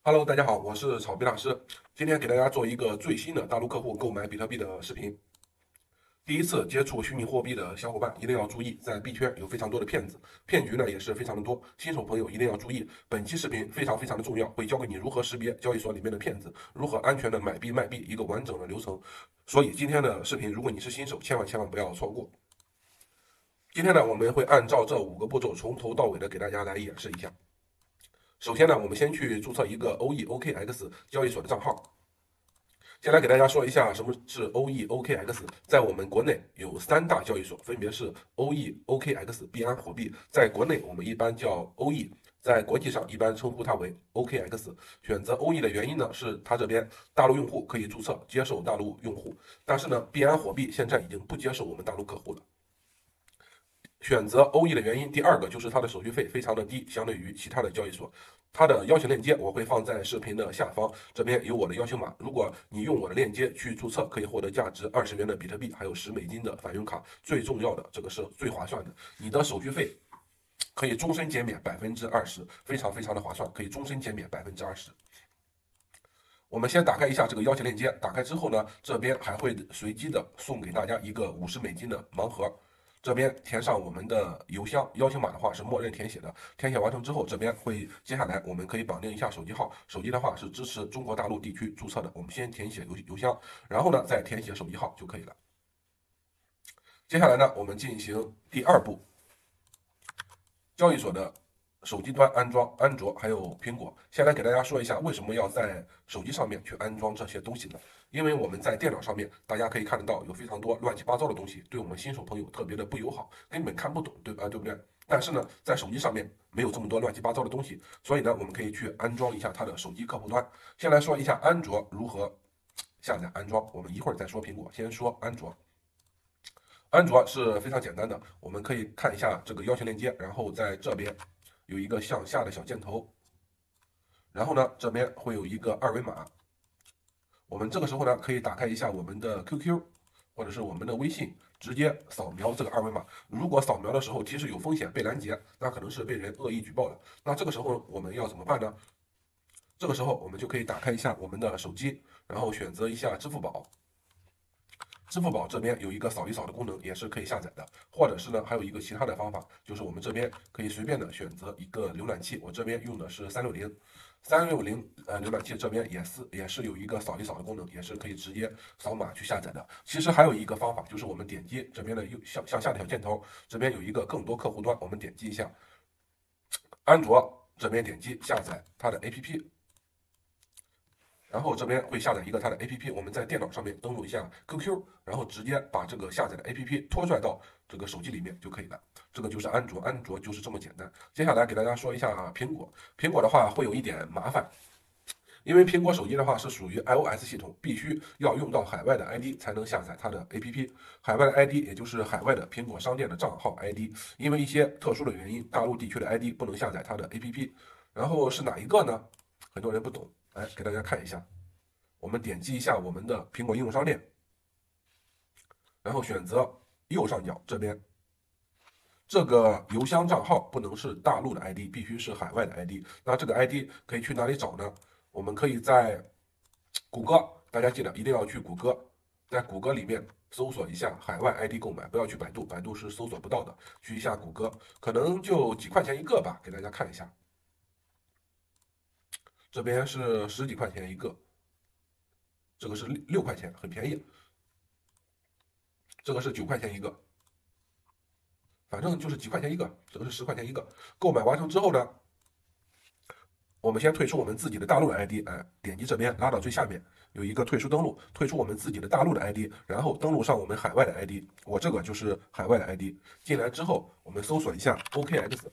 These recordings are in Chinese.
Hello，大家好，我是草币老师。今天给大家做一个最新的大陆客户购买比特币的视频。第一次接触虚拟货币的小伙伴一定要注意，在币圈有非常多的骗子，骗局呢也是非常的多。新手朋友一定要注意，本期视频非常的重要，会教给你如何识别交易所里面的骗子，如何安全的买币卖币，一个完整的流程。所以今天的视频，如果你是新手，千万不要错过。今天呢，我们会按照这5个步骤，从头到尾的给大家来演示一下。首先呢，我们先去注册一个 OKX 交易所的账号。先来给大家说一下什么是 OKX。在我们国内有3大交易所，分别是 OKX、币安火币。在国内我们一般叫 OE，在国际上一般称呼它为 OKX。选择 OE 的原因呢，是它这边大陆用户可以注册接受大陆用户，但是呢，币安火币现在已经不接受我们大陆客户了。选择 OE 的原因，第二个就是它的手续费非常的低，相对于其他的交易所。它的邀请链接我会放在视频的下方，这边有我的邀请码。如果你用我的链接去注册，可以获得价值20元的比特币，还有10美金的返佣卡。最重要的，这个是最划算的，你的手续费可以终身减免20%，非常的划算，可以终身减免20%。我们先打开一下这个邀请链接，打开之后呢，这边还会随机的送给大家一个50美金的盲盒。这边填上我们的邮箱，邀请码的话是默认填写的。填写完成之后，这边会接下来我们可以绑定一下手机号，手机的话是支持中国大陆地区注册的。我们先填写邮箱，然后呢再填写手机号就可以了。接下来呢，我们进行第二步，交易所的手机端安装安卓还有苹果。先来给大家说一下为什么要在手机上面去安装这些东西呢？因为我们在电脑上面，大家可以看得到有非常多乱七八糟的东西，对我们新手朋友特别的不友好，根本看不懂，对不对？但是呢，在手机上面没有这么多乱七八糟的东西，所以呢，我们可以去安装一下它的手机客户端。先来说一下安卓如何下载安装，我们一会儿再说苹果，先说安卓。安卓是非常简单的，我们可以看一下这个邀请链接，然后在这边有一个向下的小箭头，然后呢这边会有一个二维码，我们这个时候呢可以打开一下我们的 QQ 或者是我们的微信，直接扫描这个二维码。如果扫描的时候提示有风险被拦截，那可能是被人恶意举报了。那这个时候我们要怎么办呢？这个时候我们就可以打开一下我们的手机，然后选择一下支付宝。支付宝这边有一个扫一扫的功能，也是可以下载的，或者是呢，还有一个其他的方法，就是我们这边可以随便的选择一个浏览器，我这边用的是360浏览器这边也是有一个扫一扫的功能，也是可以直接扫码去下载的。其实还有一个方法，就是我们点击这边的向下的小箭头，这边有一个更多客户端，我们点击一下，安卓这边点击下载它的 APP。然后这边会下载一个它的 APP，我们在电脑上面登录一下 QQ，然后直接把这个下载的 APP 拖拽到这个手机里面就可以了。这个就是安卓，安卓就是这么简单。接下来给大家说一下苹果，苹果的话会有一点麻烦，因为苹果手机的话是属于 iOS 系统，必须要用到海外的 ID 才能下载它的 APP。海外的 ID 也就是海外的苹果商店的账号 ID，因为一些特殊的原因，大陆地区的 ID 不能下载它的 APP。然后是哪一个呢？很多人不懂，来给大家看一下。我们点击一下我们的苹果应用商店，然后选择右上角这边，这个邮箱账号不能是大陆的 ID，必须是海外的 ID。那这个 ID 可以去哪里找呢？我们可以在谷歌，大家记得一定要去谷歌，在谷歌里面搜索一下海外 ID 购买，不要去百度，百度是搜索不到的。去一下谷歌，可能就几块钱一个吧，给大家看一下。这边是十几块钱一个，这个是6块钱，很便宜。这个是9块钱一个，反正就是几块钱一个，这个是10块钱一个。购买完成之后呢，我们先退出我们自己的大陆的 ID，点击这边拉到最下面有一个退出登录，退出我们自己的大陆的 ID，然后登录上我们海外的 ID，我这个就是海外的 ID。进来之后，我们搜索一下 OKX，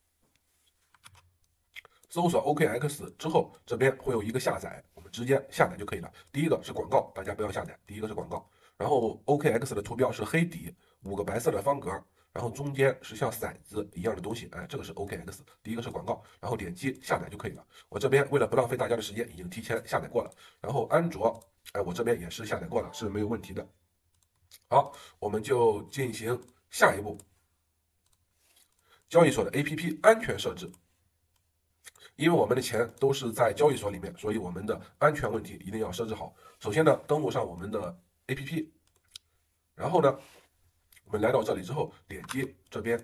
搜索 OKX 之后，这边会有一个下载，我们直接下载就可以了。第一个是广告，大家不要下载，第一个是广告。然后 OKX 的图标是黑底5个白色的方格，然后中间是像骰子一样的东西，这个是 OKX，第一个是广告，然后点击下载就可以了。我这边为了不浪费大家的时间，已经提前下载过了。然后安卓，我这边也是下载过了，是没有问题的。好，我们就进行下一步，交易所的 APP 安全设置。 因为我们的钱都是在交易所里面，所以我们的安全问题一定要设置好。首先呢，登录上我们的 APP，然后呢，我们来到这里之后，点击这边，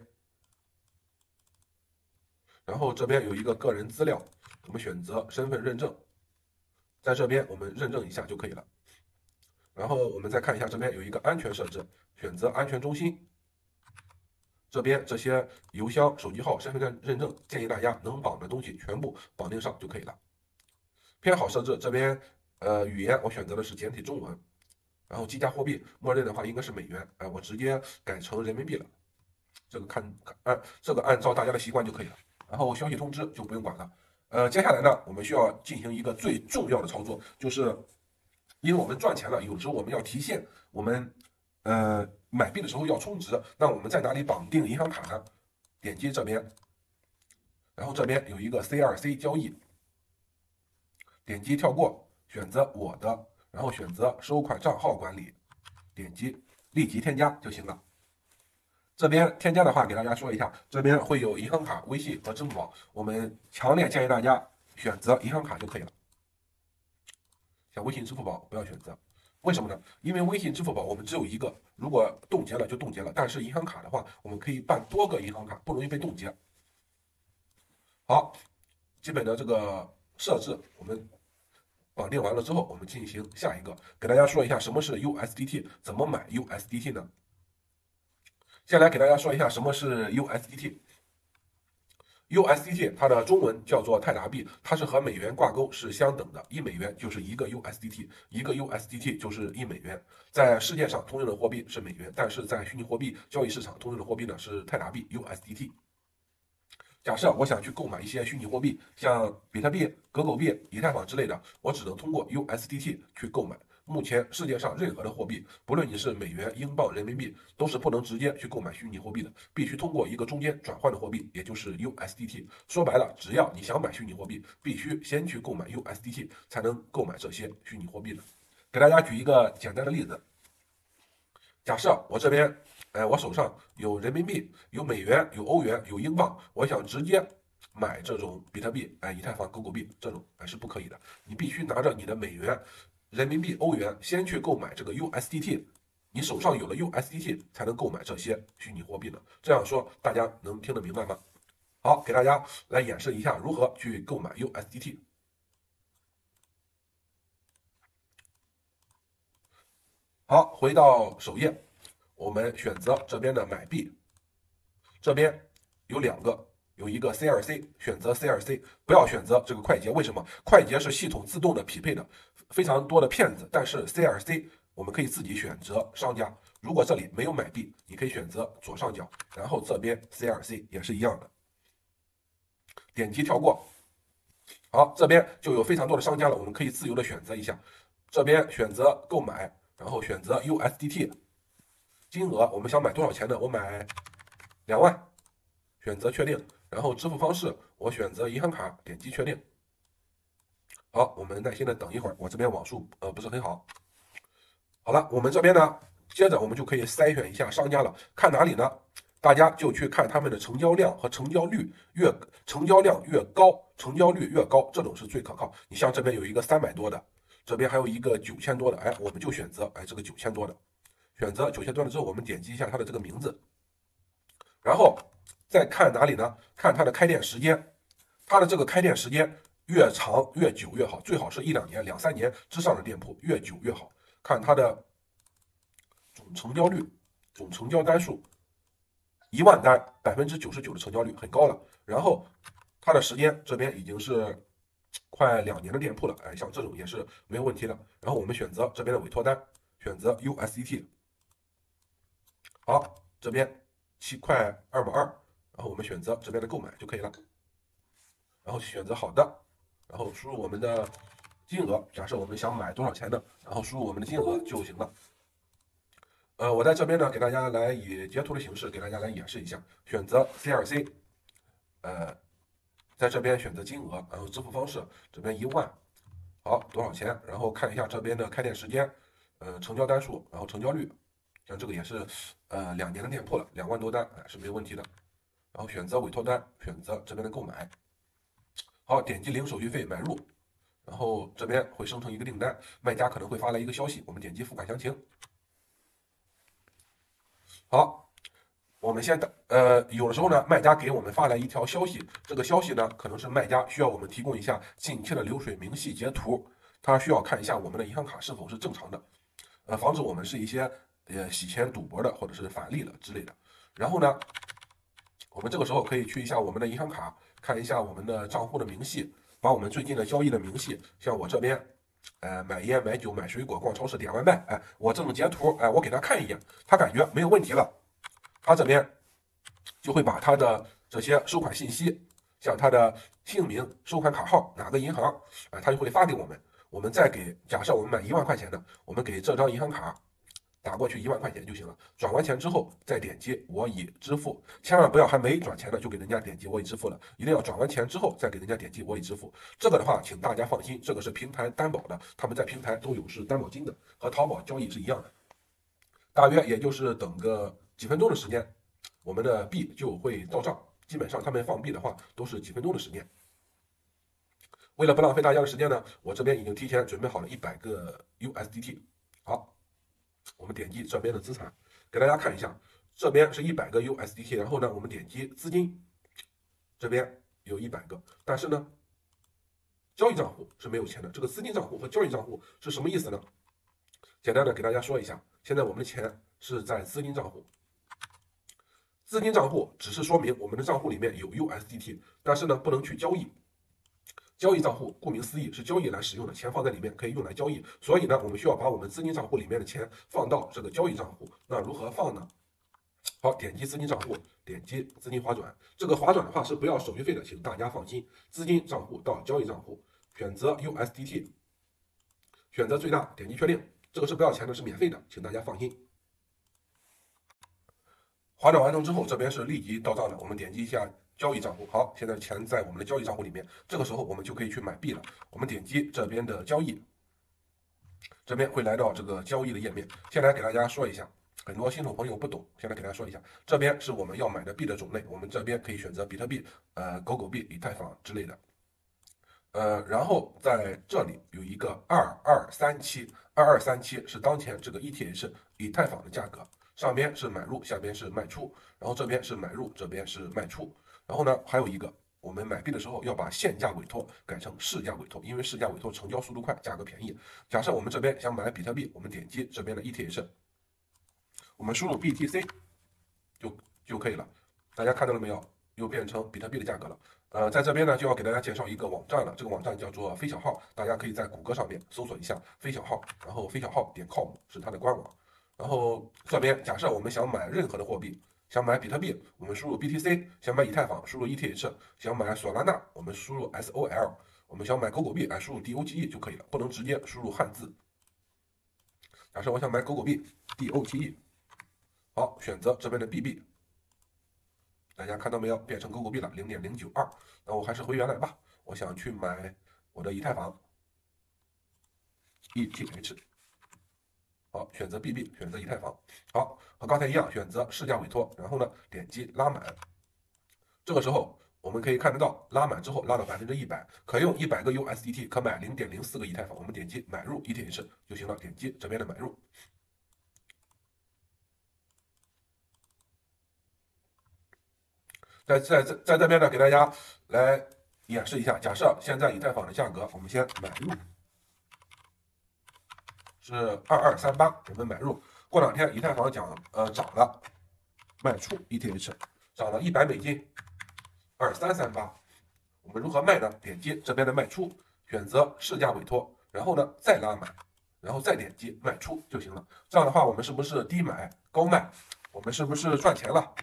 然后这边有一个个人资料，我们选择身份认证，在这边我们认证一下就可以了。然后我们再看一下这边有一个安全设置，选择安全中心。这边这些邮箱、手机号、身份证认证，建议大家能绑的东西全部绑定上就可以了。偏好设置这边，语言我选择的是简体中文，然后计价货币默认的话应该是美元，我直接改成人民币了。这个按照大家的习惯就可以了。然后消息通知就不用管了。接下来呢，我们需要进行一个最重要的操作，就是因为我们赚钱了，有时候我们要提现，我们买币的时候要充值，那我们在哪里绑定银行卡呢？点击这边，然后这边有一个 C2C 交易，点击跳过，选择我的，然后选择收款账号管理，点击立即添加就行了。这边添加的话，给大家说一下，这边会有银行卡、微信和支付宝，我们强烈建议大家选择银行卡就可以了。像微信、支付宝不要选择，为什么呢？因为微信、支付宝我们只有一个，如果冻结了就冻结了，但是银行卡的话，我们可以办多个银行卡，不容易被冻结。好，基本的这个设置我们绑定完了之后，我们进行下一个，给大家说一下什么是 USDT，怎么买 USDT 呢？先来给大家说一下什么是 USDT。USDT 它的中文叫做泰达币，它是和美元挂钩是相等的，1美元就是1个 USDT， 1个 USDT 就是1美元。在世界上通用的货币是美元，但是在虚拟货币交易市场通用的货币呢是泰达币 USDT。假设我想去购买一些虚拟货币，像比特币、狗狗币、以太坊之类的，我只能通过 USDT 去购买。目前世界上任何的货币，不论你是美元、英镑、人民币，都是不能直接去购买虚拟货币的，必须通过一个中间转换的货币，也就是 USDT。说白了，只要你想买虚拟货币，必须先去购买 USDT，才能购买这些虚拟货币的。给大家举一个简单的例子，假设我这边，我手上有人民币、有美元、有欧元、有英镑，我想直接买这种比特币、以太坊、狗狗币这种，是不可以的。你必须拿着你的美元、人民币、欧元，先去购买这个 USDT，你手上有了 USDT，才能购买这些虚拟货币的。这样说大家能听得明白吗？好，给大家来演示一下如何去购买 USDT。好，回到首页，我们选择这边的买币，这边有两个，有一个 C2C，选择 C2C，不要选择这个快捷。为什么？快捷是系统自动的匹配的，非常多的骗子。但是 C2C 我们可以自己选择商家。如果这里没有买币，你可以选择左上角，然后这边 C2C 也是一样的，点击跳过。好，这边就有非常多的商家了，我们可以自由的选择一下。这边选择购买，然后选择 USDT，金额我们想买多少钱呢？我买2万，选择确定，然后支付方式我选择银行卡，点击确定。好，我们耐心的等一会儿，我这边网速不是很好。好了，我们这边呢，接着我们就可以筛选一下商家了，看哪里呢？大家就去看他们的成交量和成交率，成交量越高，成交率越高，这种是最可靠。你像这边有一个300多的，这边还有一个9000多的，我们就选择这个9000多的，选择9000多的之后，我们点击一下它的这个名字，然后再看哪里呢？看它的开店时间，它的这个开店时间越长越久越好，最好是1-2年、2-3年之上的店铺，越久越好。看它的总成交率、总成交单数，1万单99%的成交率很高了。然后它的时间这边已经是快2年的店铺了，像这种也是没有问题的。然后我们选择这边的委托单，选择 USDT， 好，这边7块2毛2，然后我们选择这边的购买就可以了。然后选择好的，然后输入我们的金额，假设我们想买多少钱的，然后输入我们的金额就行了。我在这边呢，给大家来以截图的形式给大家来演示一下，选择 C2C，在这边选择金额，然后支付方式这边1万，好，多少钱？然后看一下这边的开店时间，成交单数，然后成交率，像这个也是2年的店铺了，2万多单，是没有问题的。然后选择委托单，选择这边的购买。 好，点击零手续费买入，然后这边会生成一个订单，卖家可能会发来一个消息，我们点击付款详情。好，我们先有的时候呢，卖家给我们发来一条消息，这个消息呢可能是卖家需要我们提供一下近期的流水明细截图，他需要看一下我们的银行卡是否是正常的，防止我们是一些洗钱赌博的或者是返利的之类的。然后呢，我们这个时候可以去一下我们的银行卡，看一下我们的账户的明细，把我们最近的交易的明细，像我这边，买烟、买酒、买水果、逛超市、点外卖，我这种截图，我给他看一眼，他感觉没有问题了，他这边就会把他的这些收款信息，像他的姓名、收款卡号、哪个银行，他就会发给我们。我们再给，假设我们买1万块钱的，我们给这张银行卡打过去1万块钱就行了。转完钱之后再点击我已支付，千万不要还没转钱的就给人家点击我已支付了，一定要转完钱之后再给人家点击我已支付。这个的话，请大家放心，这个是平台担保的，他们在平台都有是担保金的，和淘宝交易是一样的。大约也就是等个几分钟的时间，我们的币就会到账。基本上他们放币的话都是几分钟的时间。为了不浪费大家的时间呢，我这边已经提前准备好了100个 USDT。好，我们点击这边的资产，给大家看一下，这边是100个 USDT， 然后呢，我们点击资金，这边有100个，但是呢，交易账户是没有钱的。这个资金账户和交易账户是什么意思呢？简单的给大家说一下，现在我们的钱是在资金账户。资金账户只是说明我们的账户里面有 USDT， 但是呢不能去交易。交易账户顾名思义是交易来使用的，钱放在里面可以用来交易，所以呢我们需要把我们资金账户里面的钱放到这个交易账户。那如何放呢？好，点击资金账户，点击资金划转。这个划转的话是不要手续费的，请大家放心。资金账户到交易账户，选择 USDT， 选择最大，点击确定。这个是不要钱的，是免费的，请大家放心。划转完成之后，这边是立即到账的。我们点击一下交易账户，好，现在钱在我们的交易账户里面。这个时候我们就可以去买币了。我们点击这边的交易，这边会来到这个交易的页面。先来给大家说一下，很多新手朋友不懂，先来给大家说一下，这边是我们要买的币的种类。我们这边可以选择比特币、狗狗币、以太坊之类的。然后在这里有一个2237，2237是当前这个 ETH 以太坊的价格。上边是买入，下边是卖出，然后这边是买入，这边是卖出。然后呢，还有一个，我们买币的时候要把限价委托改成市价委托，因为市价委托成交速度快，价格便宜。假设我们这边想买比特币，我们点击这边的 ETH， 我们输入 BTC 就可以了。大家看到了没有？又变成比特币的价格了。在这边呢，就要给大家介绍一个网站了。这个网站叫做飞小号，大家可以在谷歌上面搜索一下飞小号，然后飞小号.com 是它的官网。然后这边假设我们想买任何的货币，想买比特币，我们输入 BTC；想买以太坊，输入 ETH；想买索拉纳，我们输入 SOL；我们想买狗狗币，输入 DOGE 就可以了，不能直接输入汉字。假设我想买狗狗币 DOGE， 好，选择这边的 BB， 大家看到没有？变成狗狗币了 0.092。那我还是回原来吧，我想去买我的以太坊 ETH。好，选择 BB， 选择以太坊。好，和刚才一样，选择市价委托，然后呢，点击拉满。这个时候我们可以看得到，拉满之后拉到100%，可用100个 USDT， 可买0.04个以太坊。我们点击买入 ETH 就行了，点击这边的买入。在这边呢，给大家来演示一下。假设现在以太坊的价格，我们先买入。是2238，我们买入。过两天以太坊涨了，卖出 ETH 涨了$100，2338。我们如何卖呢？点击这边的卖出，选择市价委托，然后呢再拉满，然后再点击卖出就行了。这样的话，我们是不是低买高卖？我们是不是赚钱了？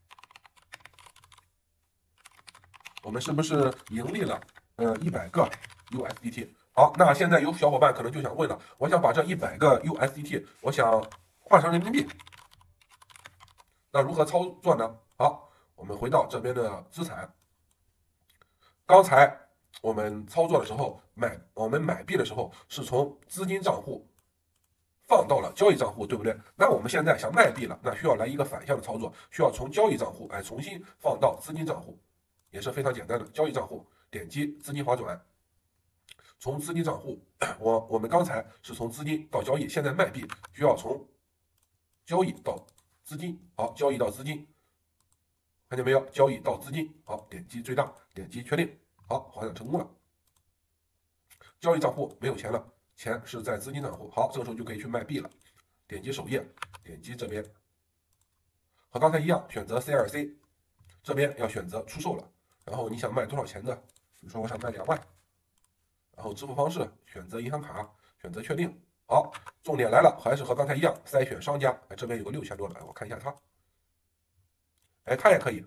我们是不是盈利了？100个 USDT。好，那现在有小伙伴可能就想问了，我想把这100个 USDT， 我想换成人民币，那如何操作呢？好，我们回到这边的资产，刚才我们操作的时候，我们买币的时候是从资金账户放到了交易账户，对不对？那我们现在想卖币了，那需要来一个反向的操作，需要从交易账户重新放到资金账户，也是非常简单的。交易账户点击资金划转，从资金账户，我们刚才是从资金到交易，现在卖币需要从交易到资金，好，交易到资金，看见没有？交易到资金，好，点击最大，点击确定，好，划转成功了。交易账户没有钱了，钱是在资金账户，好，这个时候就可以去卖币了。点击首页，点击这边，和刚才一样，选择 CLC， 这边要选择出售了。然后你想卖多少钱的？比如说我想卖2万，然后支付方式选择银行卡，选择确定。好，重点来了，还是和刚才一样，筛选商家。这边有个6000多的，我看一下它。它也可以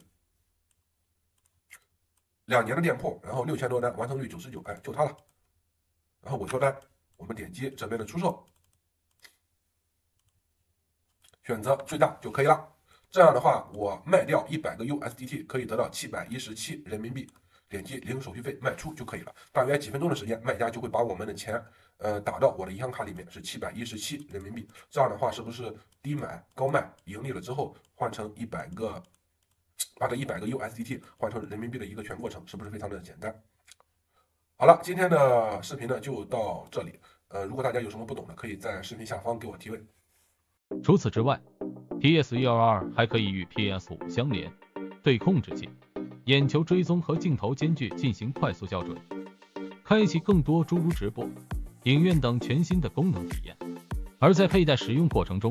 ，2年的店铺，然后6000多单，完成率99%，就它了。然后我说单，我们点击这边的出售，选择最大就可以了。这样的话，我卖掉100个 USDT 可以得到717人民币，点击零手续费卖出就可以了。大约几分钟的时间，卖家就会把我们的钱打到我的银行卡里面，是717人民币。这样的话，是不是低买高卖盈利了之后换成100个，把这100个 USDT 换成人民币的一个全过程，是不是非常的简单？好了，今天的视频呢就到这里。如果大家有什么不懂的，可以在视频下方给我提问。 除此之外 ，PS122 还可以与 PS5 相连，对控制器、眼球追踪和镜头间距进行快速校准，开启更多诸如直播、影院等全新的功能体验。而在佩戴使用过程中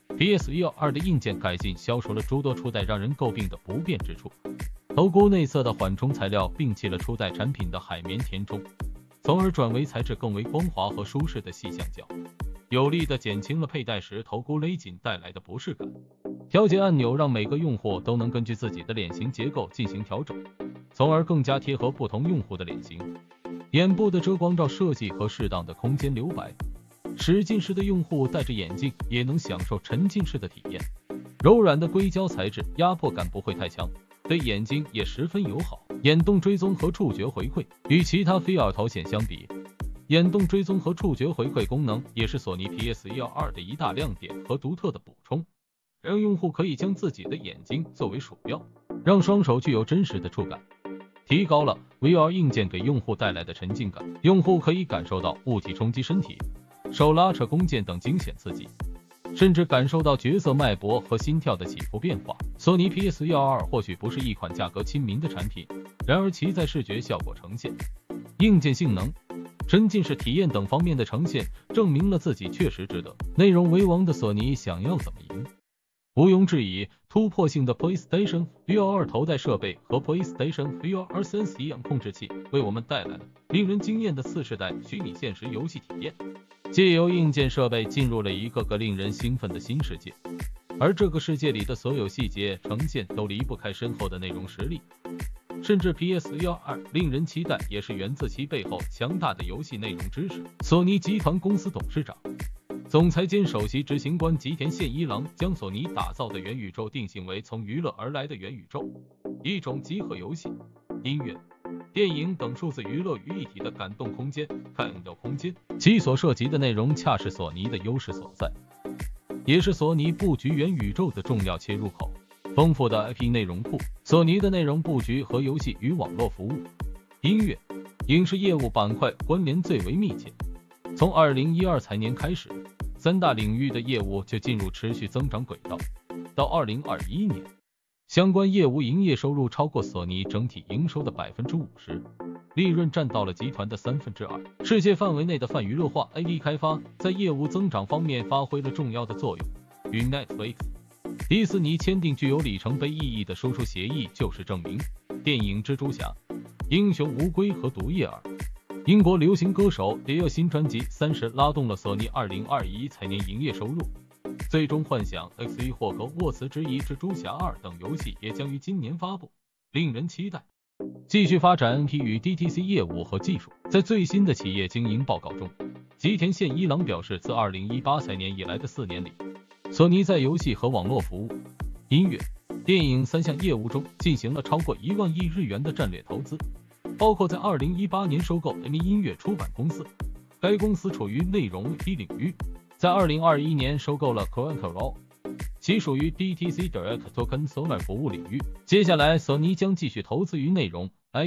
，PS122 的硬件改进消除了诸多初代让人诟病的不便之处。头箍内侧的缓冲材料摒弃了初代产品的海绵填充，从而转为材质更为光滑和舒适的细橡胶，有力地减轻了佩戴时头箍勒紧带来的不适感。调节按钮让每个用户都能根据自己的脸型结构进行调整，从而更加贴合不同用户的脸型。眼部的遮光罩设计和适当的空间留白，使近视的用户戴着眼镜也能享受沉浸式的体验。柔软的硅胶材质，压迫感不会太强，对眼睛也十分友好。眼动追踪和触觉回馈，与其他 VR 头显相比，眼动追踪和触觉回馈功能也是索尼 PS122 的一大亮点和独特的补充，让用户可以将自己的眼睛作为鼠标，让双手具有真实的触感，提高了 VR 硬件给用户带来的沉浸感。用户可以感受到物体冲击身体、手拉扯弓箭等惊险刺激，甚至感受到角色脉搏和心跳的起伏变化。索尼 PS122 或许不是一款价格亲民的产品，然而其在视觉效果呈现、硬件性能、沉浸式体验等方面的呈现，证明了自己确实值得。内容为王的索尼想要怎么赢？毋庸置疑，突破性的 PlayStation VR 头戴设备和 PlayStation VR Sense 一样控制器，为我们带来了令人惊艳的次世代虚拟现实游戏体验。借由硬件设备进入了一个个令人兴奋的新世界，而这个世界里的所有细节呈现都离不开深厚的内容实力。甚至 PS122 令人期待，也是源自其背后强大的游戏内容支持。索尼集团公司董事长、总裁兼首席执行官吉田宪一郎将索尼打造的元宇宙定性为从娱乐而来的元宇宙，一种集合游戏、音乐、电影等数字娱乐于一体的感动空间、看到空间。其所涉及的内容恰是索尼的优势所在，也是索尼布局元宇宙的重要切入口。丰富的 IP 内容库，索尼的内容布局和游戏与网络服务、音乐、影视业务板块关联最为密切。从2012财年开始，3大领域的业务就进入持续增长轨道。到2021年，相关业务营业收入超过索尼整体营收的50%，利润占到了集团的2/3。世界范围内的泛娱乐化 IP 开发在业务增长方面发挥了重要的作用。与 Netflix、迪士尼签订具有里程碑意义的输出协议就是证明。电影《蜘蛛侠》、英雄无归和毒液2、英国流行歌手迪奥新专辑30拉动了索尼2021财年营业收入。最终幻想 X1 霍格沃茨之遗、蜘蛛侠2等游戏也将于今年发布，令人期待。继续发展 NP 与 DTC 业务和技术。在最新的企业经营报告中，吉田宪一郎表示，自2018财年以来的4年里，索尼在游戏和网络服务、音乐、电影3项业务中进行了超过1万亿日元的战略投资，包括在2018年收购 AMI 音乐出版公司，该公司处于内容 IP 领域，在2021年收购了 Crunchyroll， 其属于 DTC Direct to Consumer 服务领域。接下来，索尼将继续投资于内容、IP、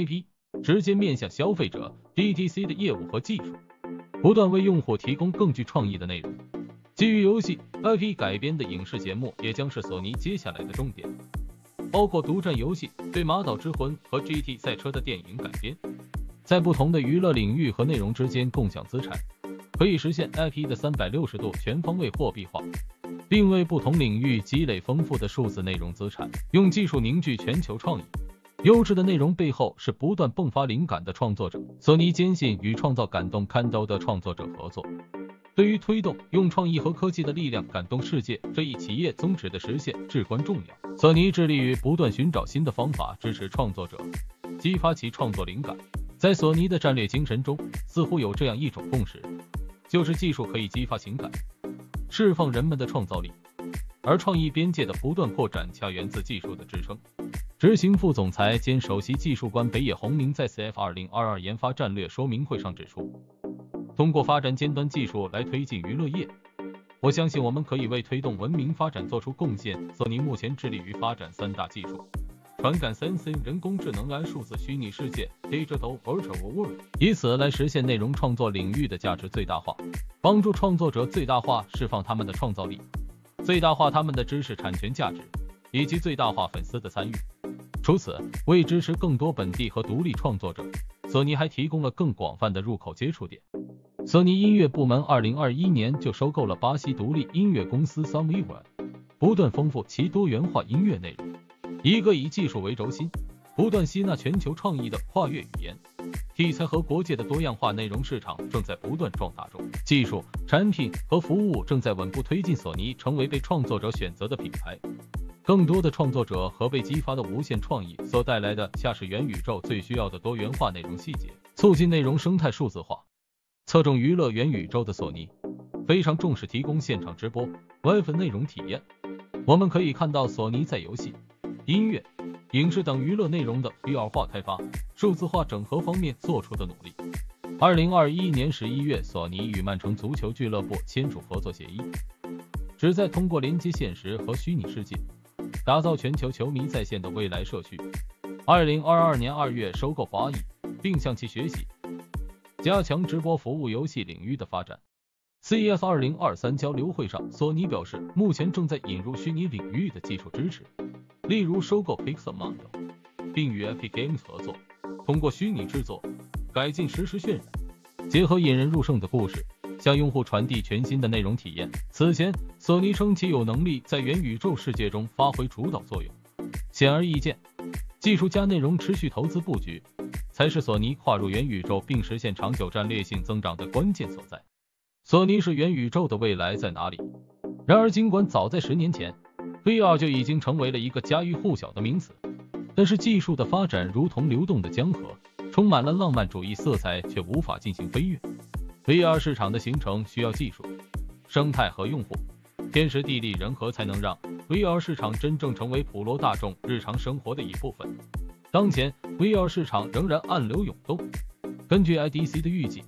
直接面向消费者 DTC 的业务和技术，不断为用户提供更具创意的内容。基于游戏 IP 改编的影视节目也将是索尼接下来的重点，包括独占游戏对《马岛之魂》和 GT 赛车的电影改编，在不同的娱乐领域和内容之间共享资产，可以实现 IP 的360度全方位货币化，并为不同领域积累丰富的数字内容资产，用技术凝聚全球创意。优质的内容背后是不断迸发灵感的创作者，索尼坚信与创造感动看到的创作者合作，对于推动用创意和科技的力量感动世界这一企业宗旨的实现至关重要。索尼致力于不断寻找新的方法支持创作者，激发其创作灵感。在索尼的战略精神中，似乎有这样一种共识，就是技术可以激发情感，释放人们的创造力，而创意边界的不断扩展恰源自技术的支撑。执行副总裁兼首席技术官北野宏明在 CF2022 研发战略说明会上指出，通过发展尖端技术来推进娱乐业，我相信我们可以为推动文明发展做出贡献。索尼目前致力于发展3大技术：传感 Sensing、人工智能、数字虚拟世界 Digital Virtual World， 以此来实现内容创作领域的价值最大化，帮助创作者最大化释放他们的创造力，最大化他们的知识产权价值，以及最大化粉丝的参与。除此，为支持更多本地和独立创作者，索尼还提供了更广泛的入口接触点。索尼音乐部门2021年就收购了巴西独立音乐公司 Soundwave， 不断丰富其多元化音乐内容，一个以技术为轴心，不断吸纳全球创意的跨越语言、题材和国界的多样化内容市场正在不断壮大中，技术、产品和服务正在稳步推进索尼成为被创作者选择的品牌。更多的创作者和被激发的无限创意所带来的，恰是元宇宙最需要的多元化内容细节，促进内容生态数字化。侧重娱乐元宇宙的索尼非常重视提供现场直播、Live 内容体验。我们可以看到索尼在游戏、音乐、影视等娱乐内容的 VR 化开发、数字化整合方面做出的努力。2021年11月，索尼与曼城足球俱乐部签署合作协议，旨在通过连接现实和虚拟世界，打造全球球迷在线的未来社区。2022年2月收购华谊，并向其学习，加强直播服务游戏领域的发展。CES 2023交流会上，索尼表示，目前正在引入虚拟领域的技术支持，例如收购 Pixelmon， 并与 Epic Games 合作，通过虚拟制作改进实时渲染，结合引人入胜的故事，向用户传递全新的内容体验。此前，索尼称其有能力在元宇宙世界中发挥主导作用。显而易见，技术加内容持续投资布局，才是索尼跨入元宇宙并实现长久战略性增长的关键所在。索尼是元宇宙的未来在哪里？然而，尽管早在10年前 VR 就已经成为了一个家喻户晓的名词，但是技术的发展如同流动的江河，充满了浪漫主义色彩，却无法进行飞跃。VR 市场的形成需要技术、生态和用户，天时地利人和才能让 VR 市场真正成为普罗大众日常生活的一部分。当前 VR 市场仍然暗流涌动。根据 IDC 的预计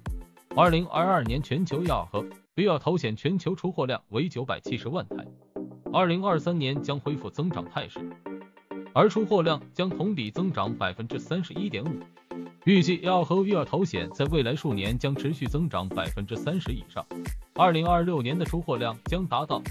，2022年全球 AR 和 VR 头显全球出货量为970万台，2023年将恢复增长态势，而出货量将同比增长 31.5%。预计 AR 和 VR 头显在未来数年将持续增长 30% 以上，2026年的出货量将达到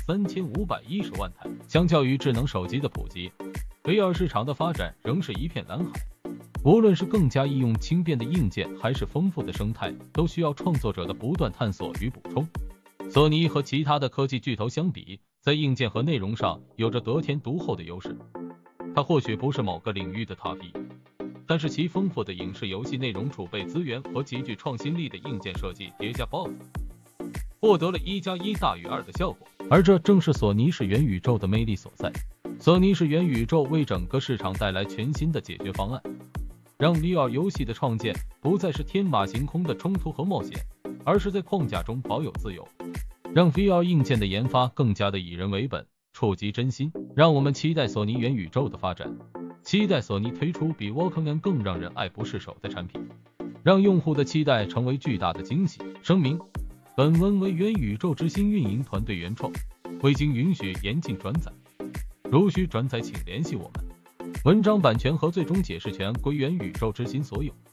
3510万台。相较于智能手机的普及， VR 市场的发展仍是一片蓝海。无论是更加易用轻便的硬件，还是丰富的生态，都需要创作者的不断探索与补充。索尼和其他的科技巨头相比，在硬件和内容上有着得天独厚的优势。它或许不是某个领域的 Top 1，但是其丰富的影视游戏内容储备资源和极具创新力的硬件设计叠加 BOSS， 获得了1+1大于2的效果。而这正是索尼式元宇宙的魅力所在。索尼式元宇宙为整个市场带来全新的解决方案，让 VR 游戏的创建不再是天马行空的冲突和冒险，而是在框架中保有自由，让 VR 硬件的研发更加的以人为本，触及真心。让我们期待索尼元宇宙的发展，期待索尼推出比 Walkman 更让人爱不释手的产品，让用户的期待成为巨大的惊喜。声明：本文为元宇宙之星运营团队原创，未经允许严禁转载，如需转载请联系我们。文章版权和最终解释权归元宇宙之心所有。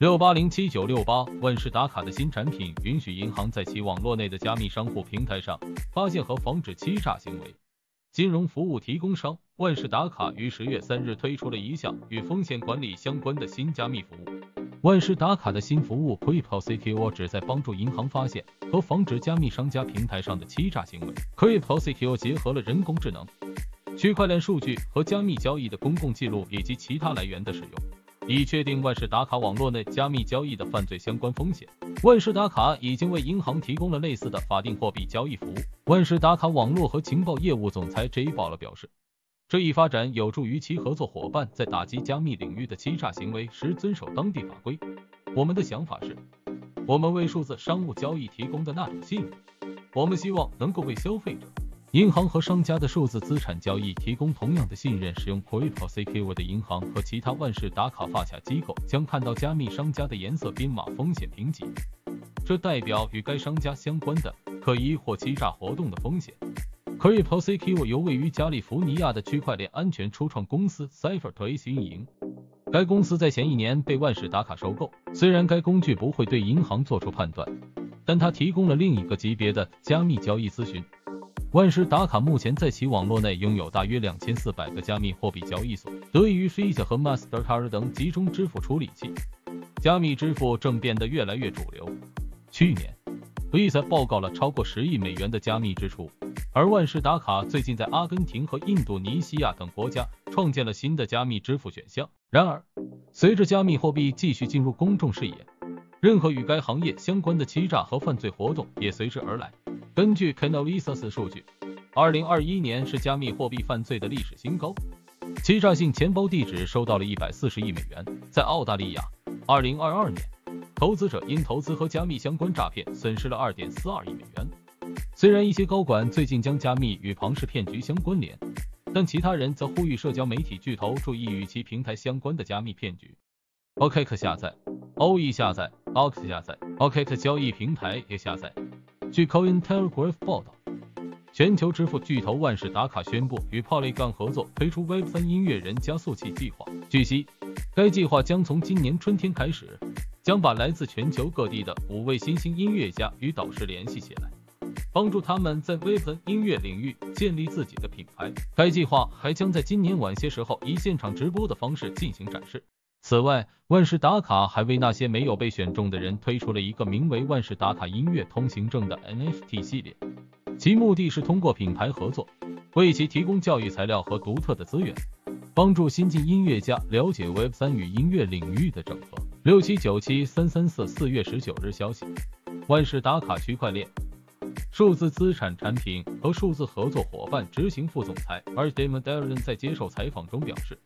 6807-968万事达卡的新产品允许银行在其网络内的加密商户平台上发现和防止欺诈行为。金融服务提供商万事达卡于10月3日推出了一项与风险管理相关的新加密服务。万事达卡的新服务 Crypto Secure 旨在帮助银行发现和防止加密商家平台上的欺诈行为。Crypto Secure 结合了人工智能、区块链数据和加密交易的公共记录以及其他来源的使用，以确定万事达卡网络内加密交易的犯罪相关风险。万事达卡已经为银行提供了类似的法定货币交易服务。万事达卡网络和情报业务总裁 J. 保了表示，这一发展有助于其合作伙伴在打击加密领域的欺诈行为时遵守当地法规。我们的想法是，我们为数字商务交易提供的那种信任，我们希望能够为消费者、银行和商家的数字资产交易提供同样的信任。使用 Crypto Secure 的银行和其他万事达卡发卡机构将看到加密商家的颜色编码风险评级，这代表与该商家相关的可疑或欺诈活动的风险。Crypto Secure 由位于加利福尼亚的区块链安全初创公司 CipherTrace 运营。该公司在前一年被万事达卡收购。虽然该工具不会对银行做出判断，但它提供了另一个级别的加密交易咨询。万事达卡目前在其网络内拥有大约2400个加密货币交易所，得益于 Visa 和 Mastercard 等集中支付处理器，加密支付正变得越来越主流。去年 Visa 报告了超过10亿美元的加密支出，而万事达卡最近在阿根廷和印度尼西亚等国家创建了新的加密支付选项。然而，随着加密货币继续进入公众视野，任何与该行业相关的欺诈和犯罪活动也随之而来。根据 Canalysas 数据，2021年是加密货币犯罪的历史新高，欺诈性钱包地址收到了140亿美元。在澳大利亚，2022年，投资者因投资和加密相关诈骗损失了2.42亿美元。虽然一些高管最近将加密与庞氏骗局相关联，但其他人则呼吁社交媒体巨头注意与其平台相关的加密骗局。OKX 下载 ，OE 下载 ，OX 下载 ，OKX 交易平台也下载。据 Cointelegraph 报道，全球支付巨头万事达卡宣布与 Polygon 合作推出 Web3 音乐人加速器计划。据悉，该计划将从今年春天开始，将把来自全球各地的5位新兴音乐家与导师联系起来，帮助他们在 Web3 音乐领域建立自己的品牌。该计划还将在今年晚些时候以现场直播的方式进行展示。此外，万事达卡还为那些没有被选中的人推出了一个名为万事达卡音乐通行证的 NFT 系列，其目的是通过品牌合作，为其提供教育材料和独特的资源，帮助新晋音乐家了解 Web3 与音乐领域的整合。6797-334 4月19日消息，万事达卡区块链、数字资产产品和数字合作伙伴执行副总裁 Artem Darin 在接受采访中表示，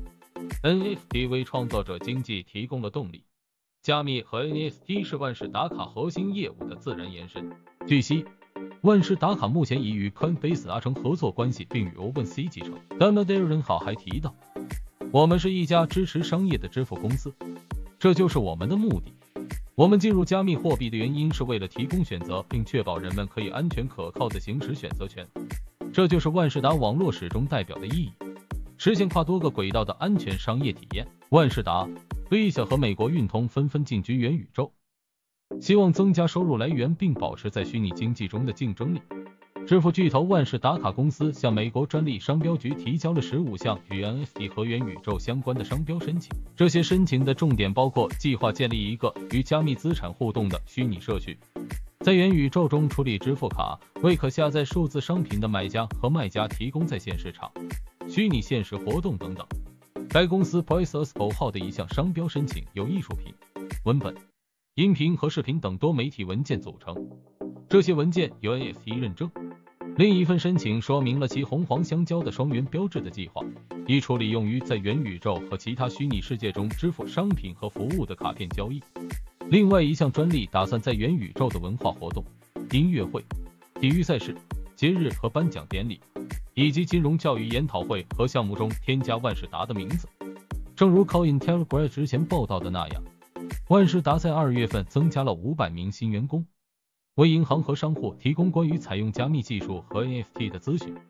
NFT 为创作者经济提供了动力，加密和 NFT 是万事达卡核心业务的自然延伸。据悉，万事达卡目前已与 Coinbase 达成合作关系，并与 OpenSea 集成。Darin 还提到，我们是一家支持商业的支付公司，这就是我们的目的。我们进入加密货币的原因是为了提供选择，并确保人们可以安全可靠地行使选择权。这就是万事达网络始终代表的意义，实现跨多个轨道的安全商业体验。万事达、Visa 和美国运通纷纷进军元宇宙，希望增加收入来源并保持在虚拟经济中的竞争力。支付巨头万事达卡公司向美国专利商标局提交了15项与 NFT 和元宇宙相关的商标申请。这些申请的重点包括计划建立一个与加密资产互动的虚拟社区，在元宇宙中处理支付卡，为可下载数字商品的买家和卖家提供在线市场、虚拟现实活动等等。该公司 Priceless 口号的一项商标申请由艺术品、文本、音频和视频等多媒体文件组成，这些文件由 NFT 认证。另一份申请说明了其红黄相交的双元标志的计划，以处理用于在元宇宙和其他虚拟世界中支付商品和服务的卡片交易。另外一项专利打算在元宇宙的文化活动、音乐会、体育赛事、节日和颁奖典礼，以及金融教育研讨会和项目中添加万事达的名字。正如 Cointelegraph 之前报道的那样，万事达在2月份增加了500名新员工，为银行和商户提供关于采用加密技术和 NFT 的咨询。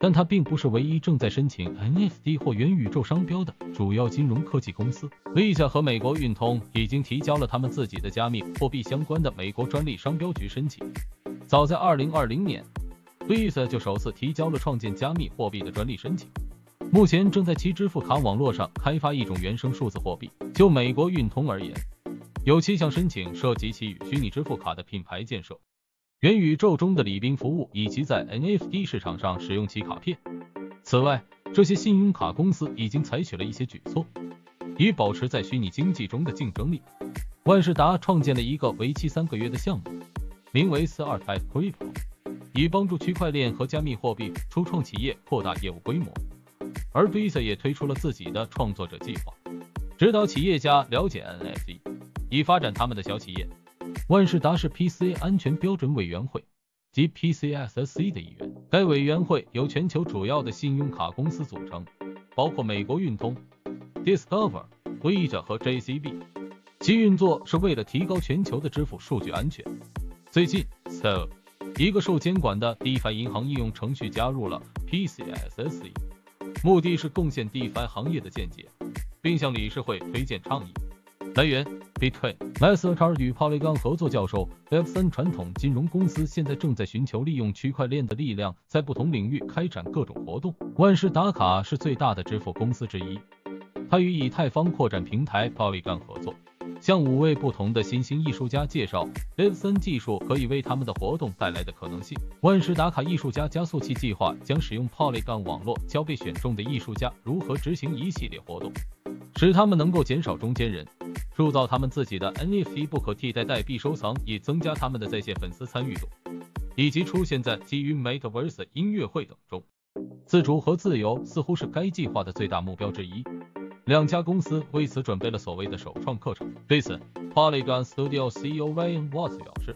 但它并不是唯一正在申请 NFT 或元宇宙商标的主要金融科技公司。Visa 和美国运通已经提交了他们自己的加密货币相关的美国专利商标局申请。早在2020年 ，Visa 就首次提交了创建加密货币的专利申请。目前正在其支付卡网络上开发一种原生数字货币。就美国运通而言，有7项申请涉及其与虚拟支付卡的品牌建设、元宇宙中的礼宾服务以及在 NFT 市场上使用其卡片。此外，这些信用卡公司已经采取了一些举措，以保持在虚拟经济中的竞争力。万事达创建了一个为期3个月的项目，名为 Smart Crypto， 以帮助区块链和加密货币初创企业扩大业务规模。而 Visa 也推出了自己的创作者计划，指导企业家了解 NFT， 以发展他们的小企业。万事达是 PCI 安全标准委员会及 PCI-SSC 的一员。该委员会由全球主要的信用卡公司组成，包括美国运通、Discover、Visa 和 JCB。其运作是为了提高全球的支付数据安全。最近 ，Sell 一个受监管的 DeFi 银行应用程序加入了 PCI-SSC， 目的是贡献 DeFi 行业的见解，并向理事会推荐倡议。来源 Bitcoin。MasterCard 与 Polygon 合作教授 Web3 传统金融公司现在正在寻求利用区块链的力量，在不同领域开展各种活动。万事达卡是最大的支付公司之一，它与以太坊扩展平台 Polygon 合作，向5位不同的新兴艺术家介绍 Web3 技术可以为他们的活动带来的可能性。万事达卡艺术家加速器计划将使用 Polygon 网络教被选中的艺术家如何执行一系列活动，使他们能够减少中间人，铸造他们自己的 NFT 不可替代代币收藏，以增加他们的在线粉丝参与度，以及出现在基于 Metaverse 音乐会等中。自主和自由似乎是该计划的最大目标之一。2家公司为此准备了所谓的首创课程。对此 ，Polygon Studio CEO Ryan Watts 表示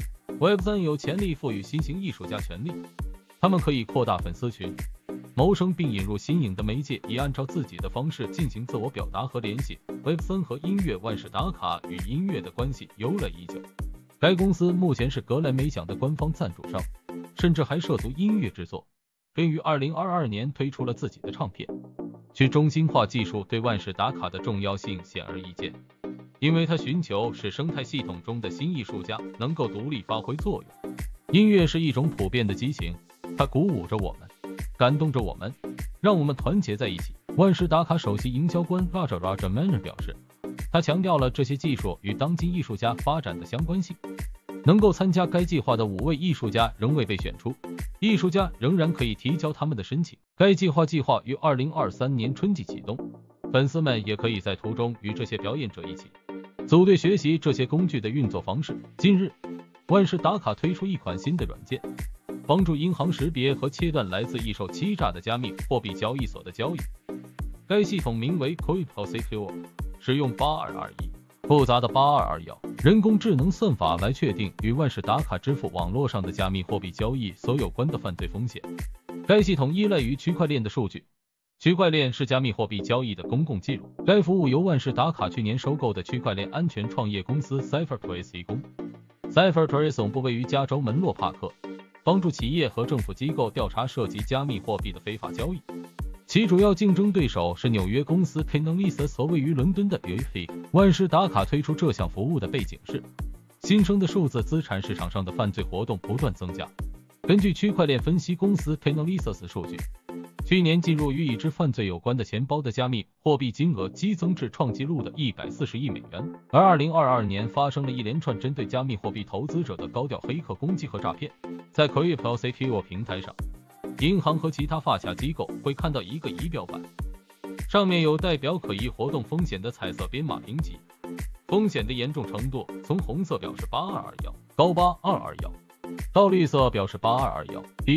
，Web3 有潜力赋予新型艺术家权利，他们可以扩大粉丝群，谋生并引入新颖的媒介，以按照自己的方式进行自我表达和联系。Web3 和音乐万事达卡与音乐的关系由来已久，该公司目前是格莱美奖的官方赞助商，甚至还涉足音乐制作，并于2022年推出了自己的唱片。去中心化技术对万事达卡的重要性显而易见，因为它寻求使生态系统中的新艺术家能够独立发挥作用。音乐是一种普遍的激情，它鼓舞着我们，感动着我们，让我们团结在一起。万事达卡首席营销官 Raja Manner 表示，他强调了这些技术与当今艺术家发展的相关性。能够参加该计划的5位艺术家仍未被选出，艺术家仍然可以提交他们的申请。该计划于2023年春季启动，粉丝们也可以在途中与这些表演者一起组队学习这些工具的运作方式。近日，万事达卡推出一款新的软件，帮助银行识别和切断来自易受欺诈的加密货币交易所的交易。该系统名为 Crypto Secure， 使用8221复杂的8221人工智能算法来确定与万事达卡支付网络上的加密货币交易所有关的犯罪风险。该系统依赖于区块链的数据，区块链是加密货币交易的公共记录。该服务由万事达卡去年收购的区块链安全创业公司 CipherTrace 提供。CipherTrace 总部位于加州门洛帕克，帮助企业和政府机构调查涉及加密货币的非法交易。其主要竞争对手是纽约公司 Chainalysis 和位于伦敦的 UEFI。万事达卡推出这项服务的背景是，新生的数字资产市场上的犯罪活动不断增加。根据区块链分析公司 Chainalysis 数据，去年进入与已知犯罪有关的钱包的加密货币金额激增至创纪录的140亿美元。而2022年发生了一连串针对加密货币投资者的高调黑客攻击和诈骗。在 Crypto Secure 平台上，银行和其他发卡机构会看到一个仪表板，上面有代表可疑活动风险的彩色编码评级，风险的严重程度从红色表示8221，高8221，到绿色表示8221，低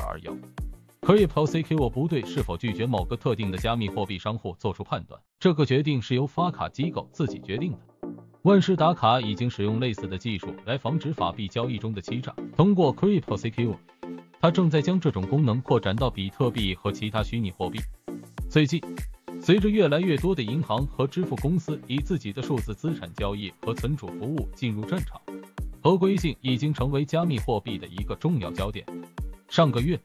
8221。Crypto Secure 不对是否拒绝某个特定的加密货币商户做出判断，这个决定是由发卡机构自己决定的。万事达卡已经使用类似的技术来防止法币交易中的欺诈。通过 Crypto Secure， 它正在将这种功能扩展到比特币和其他虚拟货币。最近，随着越来越多的银行和支付公司以自己的数字资产交易和存储服务进入战场，合规性已经成为加密货币的一个重要焦点。上个月，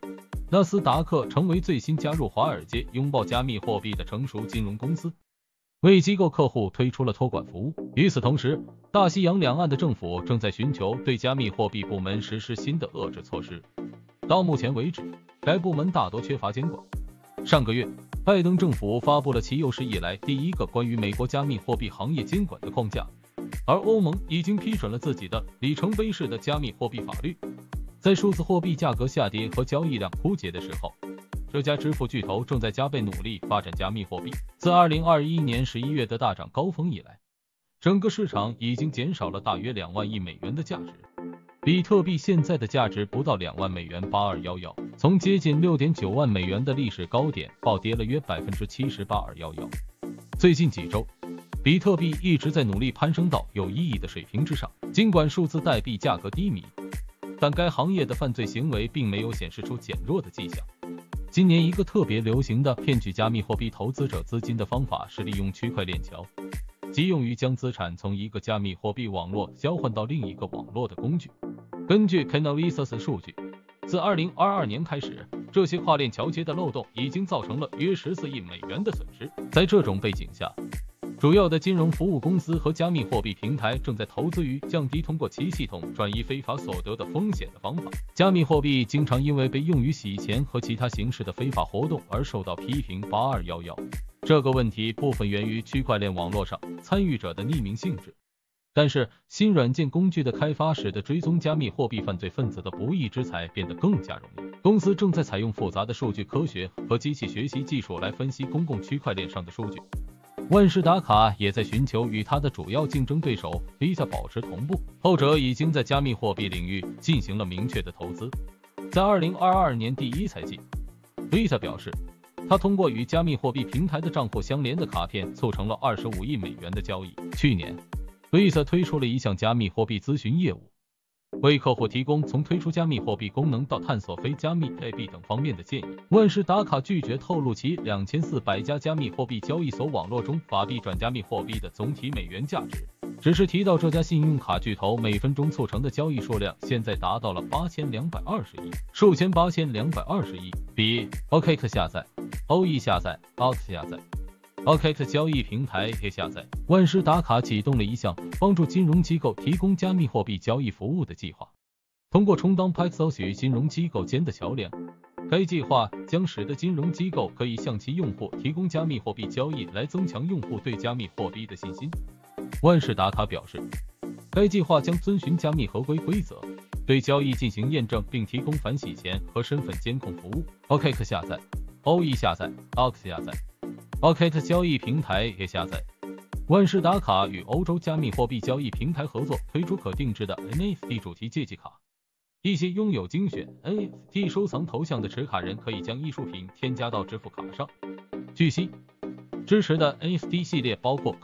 纳斯达克成为最新加入华尔街、拥抱加密货币的成熟金融公司，为机构客户推出了托管服务。与此同时，大西洋两岸的政府正在寻求对加密货币部门实施新的遏制措施。到目前为止，该部门大多缺乏监管。上个月，拜登政府发布了其有史以来第一个关于美国加密货币行业监管的框架，而欧盟已经批准了自己的里程碑式的加密货币法律。在数字货币价格下跌和交易量枯竭的时候，这家支付巨头正在加倍努力发展加密货币。自2021年11月的大涨高峰以来，整个市场已经减少了大约2万亿美元的价值。比特币现在的价值不到2万美元，8211从接近 6.9 万美元的历史高点暴跌了约 70%，8211。最近几周，比特币一直在努力攀升到有意义的水平之上。尽管数字代币价格低迷，但该行业的犯罪行为并没有显示出减弱的迹象。今年一个特别流行的骗取加密货币投资者资金的方法是利用区块链桥，即用于将资产从一个加密货币网络交换到另一个网络的工具。根据 Canalys 数据，自2022年开始，这些跨链桥接的漏洞已经造成了约14亿美元的损失。在这种背景下，主要的金融服务公司和加密货币平台正在投资于降低通过其系统转移非法所得的风险的方法。加密货币经常因为被用于洗钱和其他形式的非法活动而受到批评。8211这个问题部分源于区块链网络上参与者的匿名性质，但是新软件工具的开发使得追踪加密货币犯罪分子的不义之财变得更加容易。公司正在采用复杂的数据科学和机器学习技术来分析公共区块链上的数据。万事达卡也在寻求与它的主要竞争对手 Visa 保持同步，后者已经在加密货币领域进行了明确的投资。在2022年第一财季， Visa 表示，他通过与加密货币平台的账户相连的卡片促成了25亿美元的交易。去年， Visa 推出了一项加密货币咨询业务，为客户提供从推出加密货币功能到探索非加密货币等方面的建议。万事达卡拒绝透露其2400家加密货币交易所网络中法币转加密货币的总体美元价值，只是提到这家信用卡巨头每分钟促成的交易数量现在达到了8220亿，数前8220亿。比 OKX 下载、OE 下载、OX 下载。OKX 交易平台可以下载。万事达卡启动了一项帮助金融机构提供加密货币交易服务的计划，通过充当 Paxos 与金融机构间的桥梁，该计划将使得金融机构可以向其用户提供加密货币交易来增强用户对加密货币的信心。万事达卡表示，该计划将遵循加密合规规则，对交易进行验证并提供反洗钱和身份监控服务。OKX 下载、OE 下载、OX 下载。OKX 交易平台也下载。万事达卡与欧洲加密货币交易平台合作，推出可定制的 NFT 主题借记卡。一些拥有精选 NFT 收藏头像的持卡人可以将艺术品添加到支付卡上。据悉，支持的 NFT 系列包括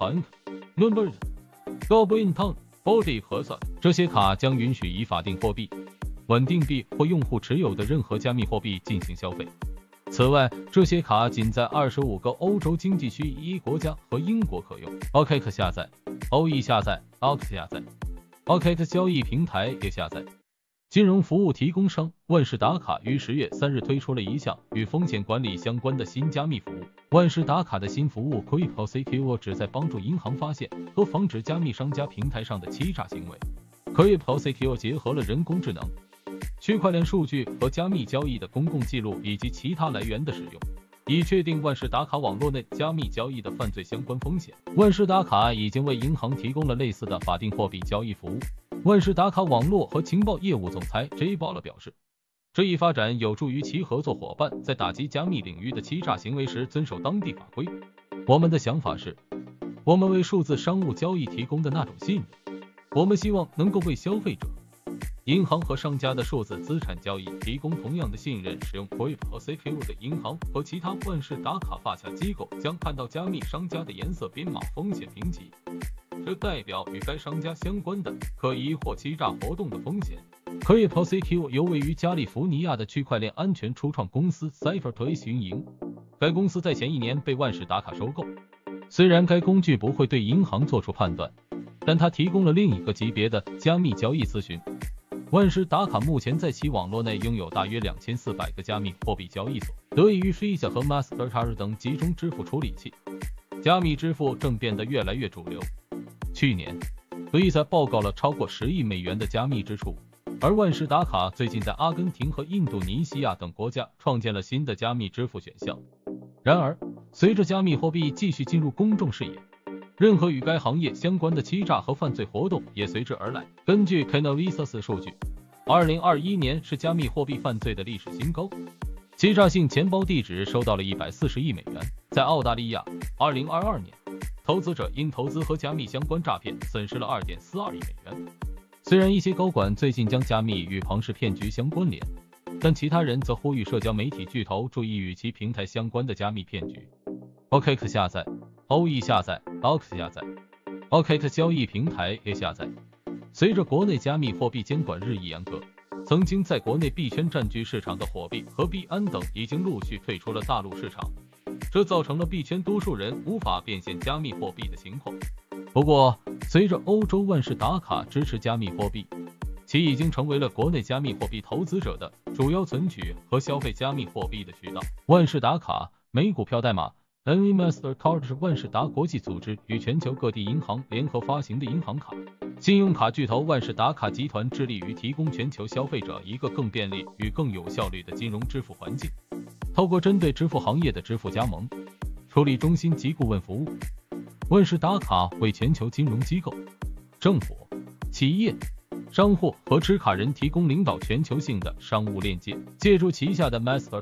CryptoPunk、Moonbird、Goblin Town、Body 和 Sun。这些卡将允许以法定货币、稳定币或用户持有的任何加密货币进行消费。此外，这些卡仅在25个欧洲经济区1国家和英国可用。OKX 下载、OE 下载、OX 下载。OKX 交易平台也下载。金融服务提供商万事达卡于10月3日推出了一项与风险管理相关的新加密服务。万事达卡的新服务 CryptoSecure 旨在帮助银行发现和防止加密商家平台上的欺诈行为。CryptoSecure 结合了人工智能、区块链数据和加密交易的公共记录以及其他来源的使用，以确定万事达卡网络内加密交易的犯罪相关风险。万事达卡已经为银行提供了类似的法定货币交易服务。万事达卡网络和情报业务总裁 J. Ball 表示，这一发展有助于其合作伙伴在打击加密领域的欺诈行为时遵守当地法规。我们的想法是，我们为数字商务交易提供的那种信任，我们希望能够为消费者、银行和商家的数字资产交易提供同样的信任。使用 CryptoSecure 的银行和其他万事达卡发卡机构将看到加密商家的颜色编码风险评级，这代表与该商家相关的可疑或欺诈活动的风险。CryptoSecure 由位于加利福尼亚的区块链安全初创公司 CipherTrace 运营，该公司在前一年被万事达卡收购。虽然该工具不会对银行做出判断，但它提供了另一个级别的加密交易咨询。 万事达卡目前在其网络内拥有大约2400个加密货币交易所，得益于 Visa 和 Mastercard 等集中支付处理器，加密支付正变得越来越主流。去年 Visa 报告了超过10亿美元的加密支出，而万事达卡最近在阿根廷和印度尼西亚等国家创建了新的加密支付选项。然而，随着加密货币继续进入公众视野，任何与该行业相关的欺诈和犯罪活动也随之而来。根据 Canalys 数据，2021年是加密货币犯罪的历史新高，欺诈性钱包地址收到了140亿美元。在澳大利亚，2022年，投资者因投资和加密相关诈骗损失了2.42亿美元。虽然一些高管最近将加密与庞氏骗局相关联，但其他人则呼吁社交媒体巨头注意与其平台相关的加密骗局。OKX 下载 ，OE 下载 ，OX 下载 ，OKX 交易平台也下载。随着国内加密货币监管日益严格，曾经在国内币圈占据市场的火币和币安等已经陆续退出了大陆市场，这造成了币圈多数人无法变现加密货币的情况。不过，随着欧洲万事达卡支持加密货币，其已经成为了国内加密货币投资者的主要存取和消费加密货币的渠道。万事达卡美股票代码 Mastercard 是万事达国际组织与全球各地银行联合发行的银行卡。信用卡巨头万事达卡集团致力于提供全球消费者一个更便利与更有效率的金融支付环境，透过针对支付行业的支付加盟、处理中心及顾问服务，万事达卡为全球金融机构、政府、企业、商户和持卡人提供领导全球性的商务链接，借助旗下的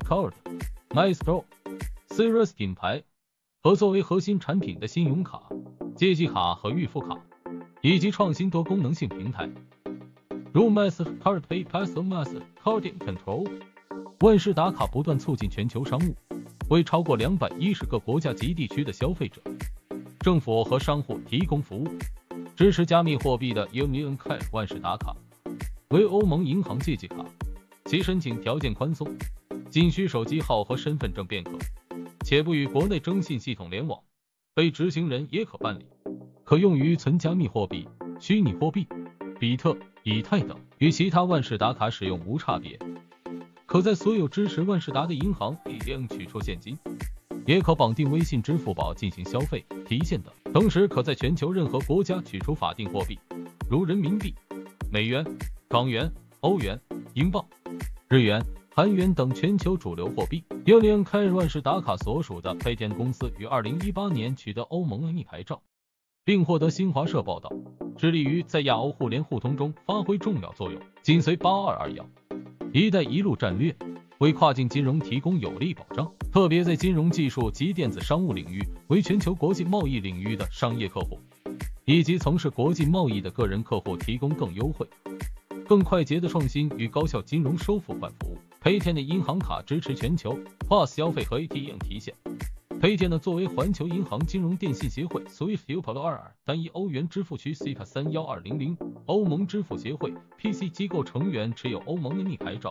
Mastercard、Maestro、Cirrus 品牌和作为核心产品的信用卡、借记卡和预付卡，以及创新多功能性平台，如 Mastercard Pay、Pass 和 Mastercard Control。万事达卡不断促进全球商务，为超过210个国家及地区的消费者、政府和商户提供服务。支持加密货币的 Union Cash 万事达卡为欧盟银行借记卡，其申请条件宽松，仅需手机号和身份证便可，且不与国内征信系统联网，被执行人也可办理。可用于存加密货币、虚拟货币、比特、以太等，与其他万事达卡使用无差别。可在所有支持万事达的银行取出现金，也可绑定微信、支付宝进行消费、提现等。同时，可在全球任何国家取出法定货币，如人民币、美元、港元、欧元、英镑、日元、韩元等全球主流货币。Union Cash 万事达卡所属的配电公司于2018年取得欧盟 EMI 牌照，并获得新华社报道，致力于在亚欧互联互通中发挥重要作用。紧随8221、一带一路战略，为跨境金融提供有力保障，特别在金融技术及电子商务领域，为全球国际贸易领域的商业客户以及从事国际贸易的个人客户提供更优惠、更快捷的创新与高效金融收付款服务。Paytm 的银行卡支持全球 POS 消费和 ATM 提现。Paytm 作为环球银行金融电信协会 SWIFT UPL22 单一欧元支付区 CEPA 31200、欧盟支付协会 PC 机构成员，持有欧盟 EMI 牌照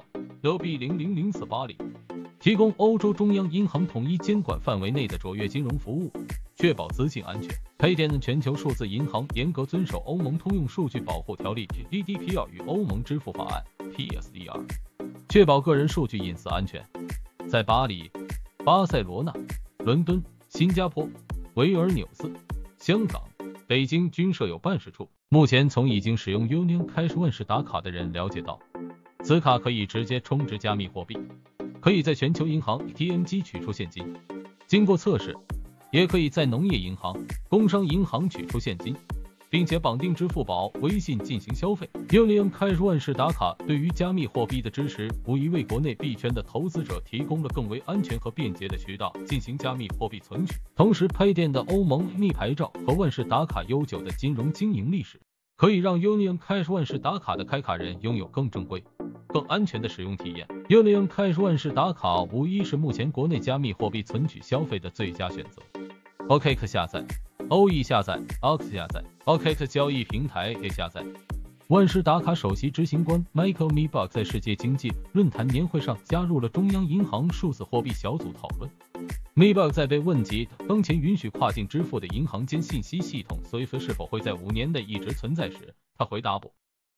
LB000480，提供欧洲中央银行统一监管范围内的卓越金融服务，确保资金安全。Paytm 全球数字银行严格遵守欧盟通用数据保护条例 GDPR 与欧盟支付法案 PSDR， 确保个人数据隐私安全。在巴黎、巴塞罗那、伦敦、新加坡、维尔纽斯、香港、北京均设有办事处。目前从已经使用 Union Cash 万事达卡的人了解到，此卡可以直接充值加密货币，可以在全球银行 ATM 机取出现金，经过测试，也可以在农业银行、工商银行取出现金，并且绑定支付宝、微信进行消费。Union Cash 万事达卡对于加密货币的支持，无疑为国内币圈的投资者提供了更为安全和便捷的渠道进行加密货币存取。同时，Paytm的欧盟 EMI 牌照和万事达卡悠久的金融经营历史，可以让 Union Cash 万事达卡的开卡人拥有更正规、更安全的使用体验。Union Cash 万事达卡无疑是目前国内加密货币存取消费的最佳选择。OKX 下载 OE 下载 OX 下载 OKX 交易平台也下载。万事达卡首席执行官 Michael Miebach 在世界经济论坛年会上加入了中央银行数字货币小组讨论。Miebach 在被问及当前允许跨境支付的银行间信息系统 SWIFT 是否会在5年内一直存在时，他回答不。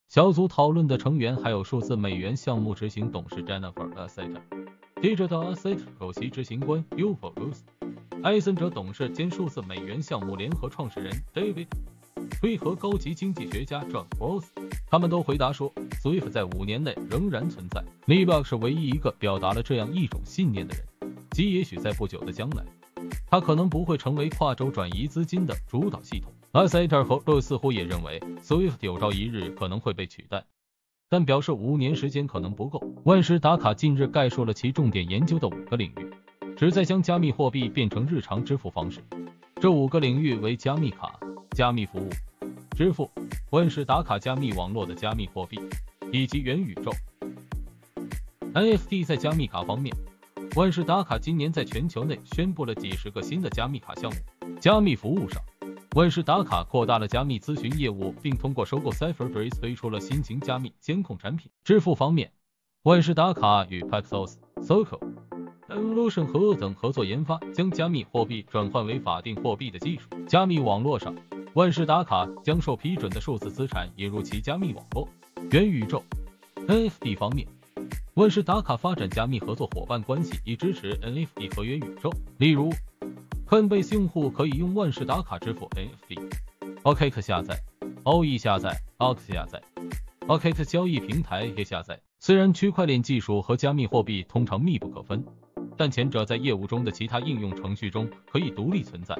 小组讨论的成员还有数字美元项目执行董事 Jennifer Asset、Digital Asset 首席执行官 Upo Rose、埃森哲董事兼数字美元项目联合创始人 David 推和高级经济学家 John Ross， 他们都回答说 SWIFT 在5年内仍然存在。Liblock 是唯一一个表达了这样一种信念的人，即也许在不久的将来，它可能不会成为跨州转移资金的主导系统。Asset 和 Rose 似乎也认为 SWIFT 有朝一日可能会被取代，但表示5年时间可能不够。万事达卡近日概述了其重点研究的5个领域，旨在将加密货币变成日常支付方式。这5个领域为加密卡、加密服务、支付、万事达卡加密网络的加密货币以及元宇宙。NFT 在加密卡方面，万事达卡今年在全球内宣布了几十个新的加密卡项目。加密服务上，万事达卡扩大了加密咨询业务，并通过收购 CipherTrace 推出了新型加密监控产品。支付方面，万事达卡与 Paxos、Circle、Evolution 和恶等合作研发将加密货币转换为法定货币的技术。加密网络上，万事达卡将受批准的数字资产引入其加密网络。元宇宙 NFT 方面，万事达卡发展加密合作伙伴关系，以支持 NFT 和元宇宙。例如 Coinbase 用户可以用万事达卡支付 NFT。OKX 下载、OE 下载、OX 下载、OKX 交易平台也下载。虽然区块链技术和加密货币通常密不可分，但前者在业务中的其他应用程序中可以独立存在。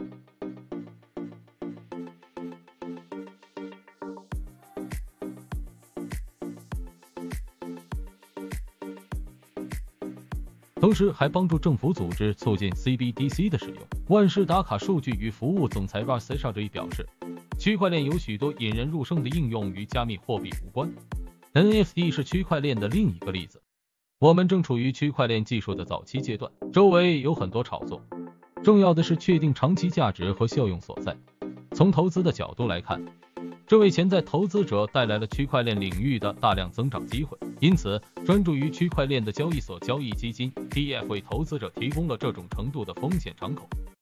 同时还帮助政府组织促进 CBDC 的使用。万事达卡数据与服务总裁 Russ Seshadri 表示，区块链有许多引人入胜的应用与加密货币无关。NFT 是区块链的另一个例子。我们正处于区块链技术的早期阶段，周围有很多炒作，重要的是确定长期价值和效用所在。从投资的角度来看，这为潜在投资者带来了区块链领域的大量增长机会，因此专注于区块链的交易所交易基金 ETF 为投资者提供了这种程度的风险敞口。